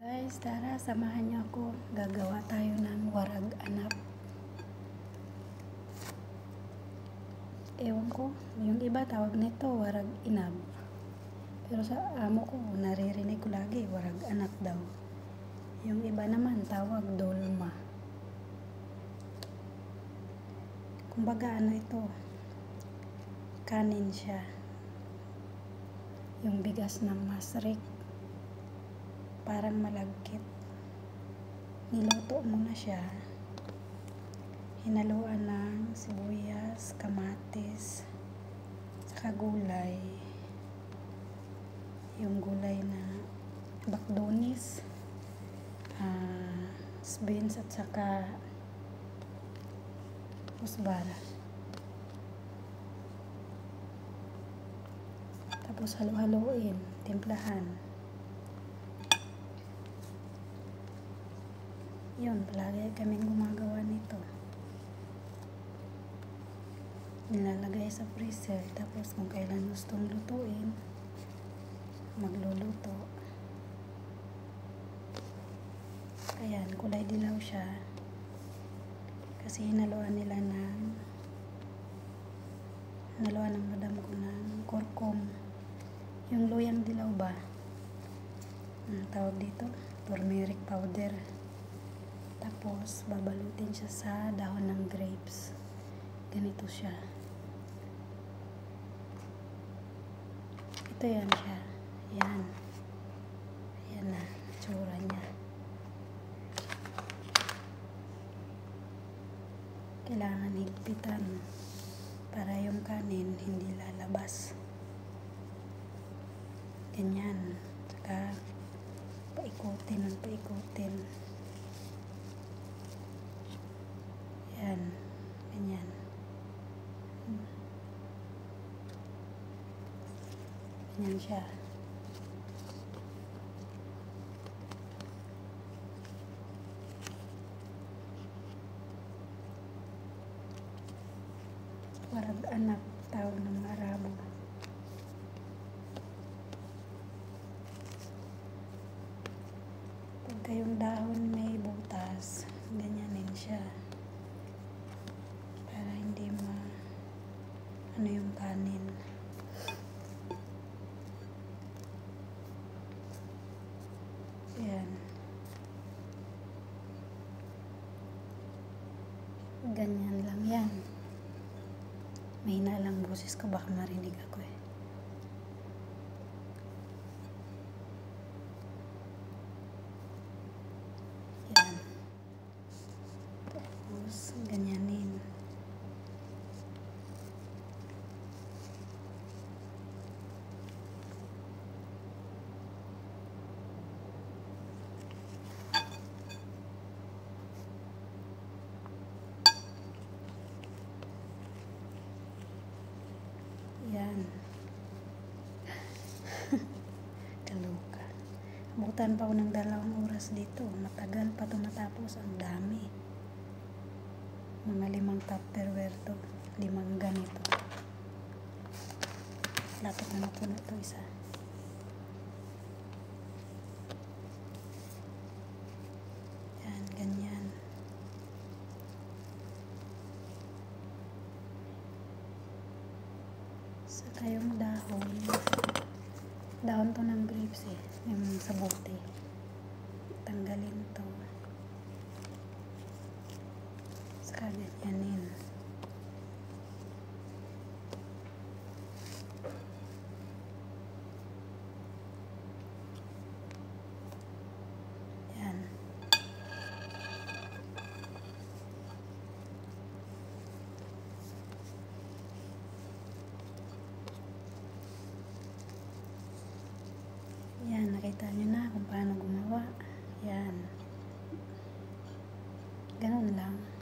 Guys, tara, samahan niyo ako. Gagawa tayo ng warag anak. Ewan ko, yung iba tawag nito warag inab. Pero sa amo ko, naririnig ko lagi, warag anak daw. Yung iba naman tawag dolma. Kumbaga ano ito, kanin siya. Yung bigas ng masrik. Parang malagkit. Niluto muna siya. Hinaluan ng sibuyas, kamatis, saka gulay. Yung gulay na bakdonis, beans at saka musbara. Tapos halo-haloin, timplahan. Yun, palagi kaming gumagawa nito. Nilalagay sa freezer, tapos kung kailan gustong lutuin, magluluto. Ayan, kulay dilaw siya. Kasi hinaluan ng madam ko ng kurkum. Yung luyang dilaw ba? Tawag dito, turmeric powder. Tapos, babalutin siya sa dahon ng grapes. Ganito siya. Ito yan siya. Yan. Yan na. Tsura niya. Kailangan higpitan para yung kanin hindi lalabas. Ganyan. Saka, paikutin ng paikutin. Yan, ganyan. Ganyan siya. Warag anak, tawag ng Arabo. Pagka yung dahon may butas, ganyanin siya. Ano yung kanin. Ayan. Ganyan lang yan. Mahina lang boses ko, baka marinig ako eh. Ayan. Tapos, ganyanin. Yan. Kaloka. Abutan pa ako ng 2 oras dito. Matagal pa ito matapos. Ang dami. Mga 5 tupperware to. 5 ganito. Lapit na mapuno ito isa. Yan, ganyan. Saka yung dahon to ng grapes eh, yung sa bote. Tanggalin to. Saka ganyanin. Yan. Yan, nakita nyo na kung paano gumawa. Yan. Ganun lang.